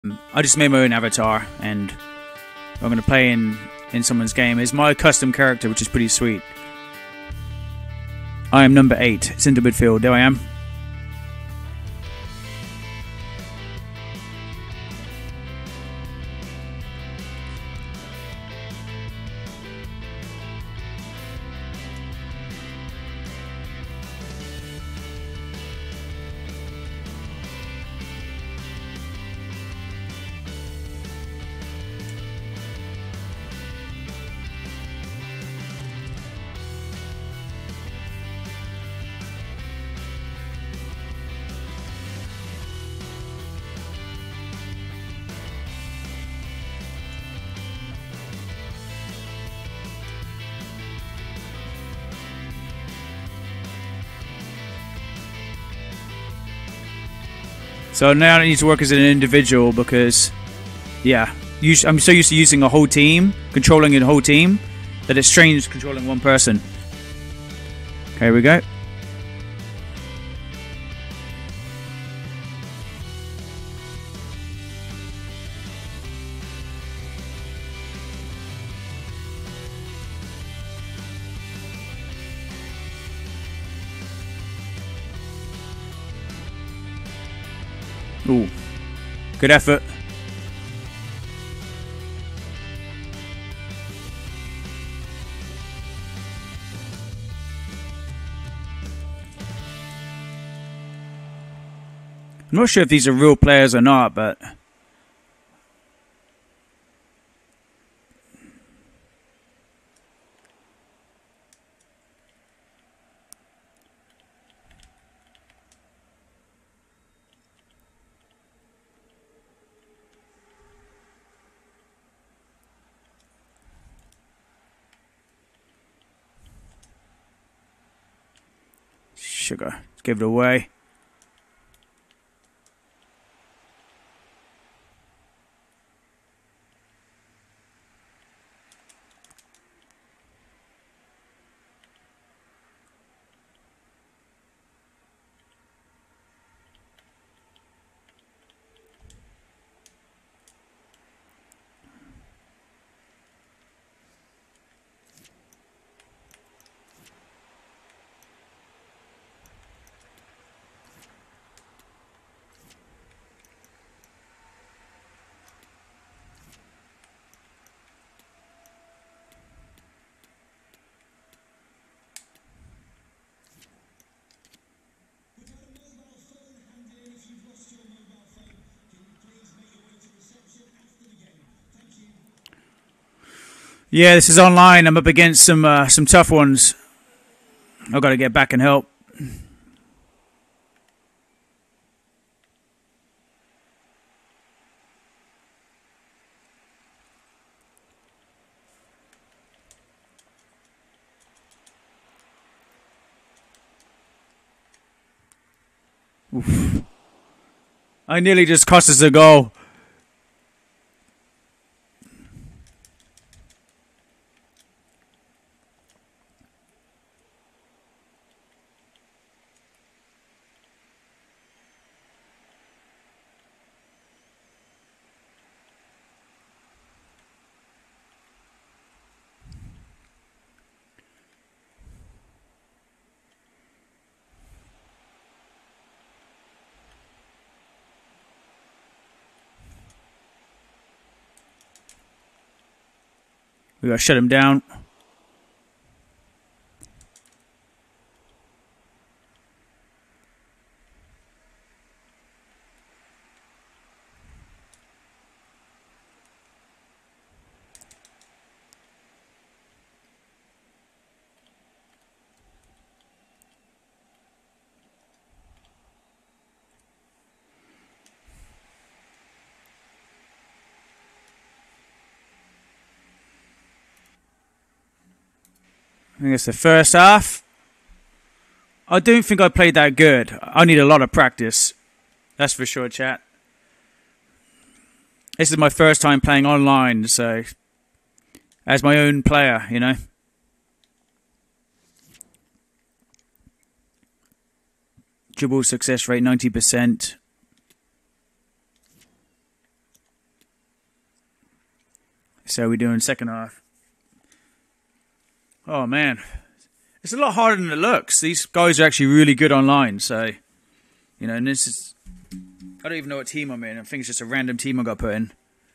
I just made my own avatar, and I'm going to play in someone's game. It's my custom character, which is pretty sweet. I am number 8, centre midfield. There I am. So now I need to work as an individual because, yeah, I'm so used to using a whole team, controlling a whole team, that it's strange controlling one person. Okay, here we go. Ooh, good effort. I'm not sure if these are real players or not, but sugar. Let's give it away. Yeah, this is online. I'm up against some tough ones. I've got to get back and help. Oof. I nearly just cost us a goal. We gotta shut him down. I think it's the first half. I don't think I played that good. I need a lot of practice. That's for sure, chat. This is my first time playing online, so as my own player, you know. Dribble success rate 90%. So we're doing second half. Oh man, it's a lot harder than it looks. These guys are actually really good online. So, you know, and this is, I don't even know what team I'm in. I think it's just a random team I got put in.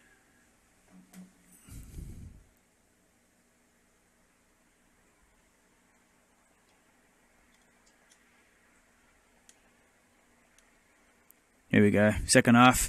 Here we go, second half.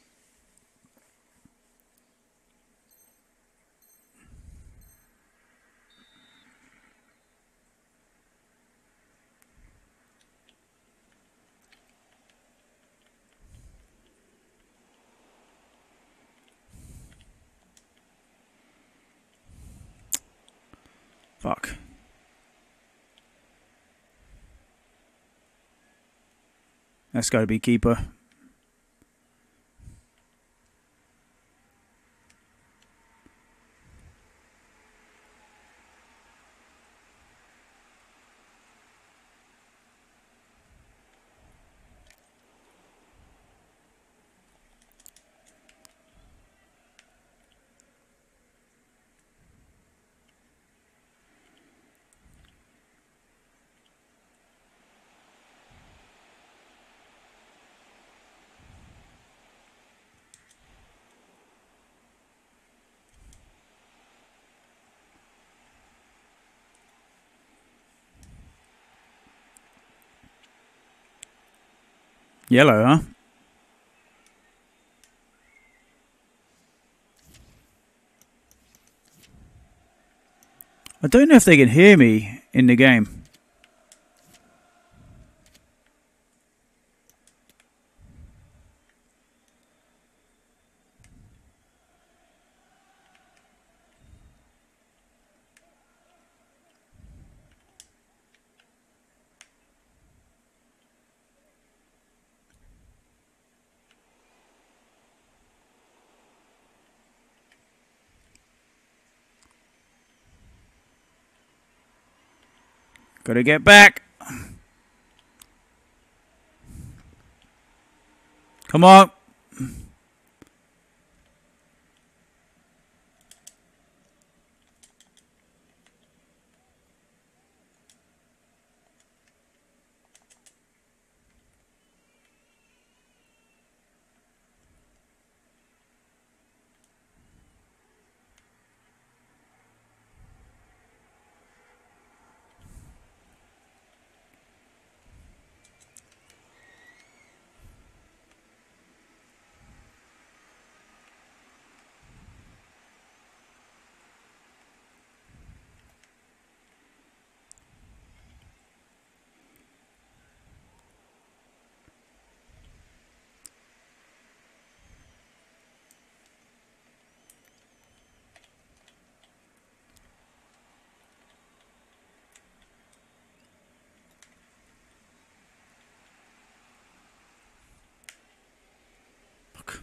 Fuck. That's got to be keeper. Yellow, huh? I don't know if they can hear me in the game. Gotta get back. Come on. Fuck.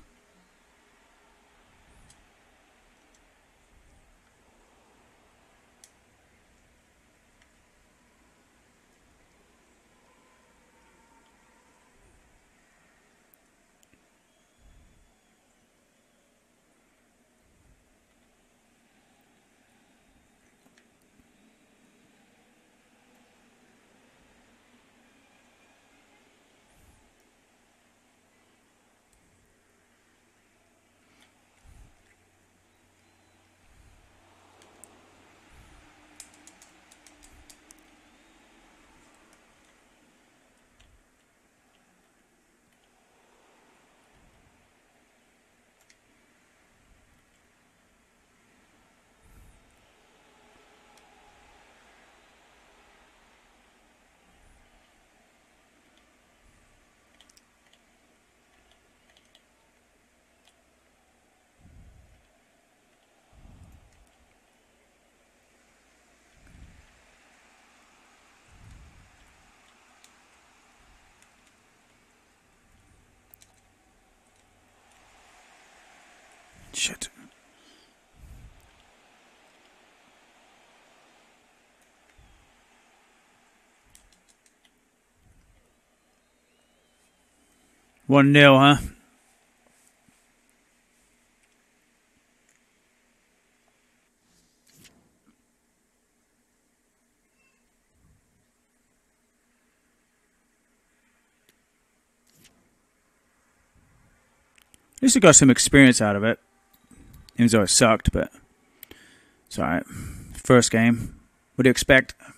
1-0, huh? At least I got some experience out of it. Even though it sucked, but it's alright. First game. What do you expect?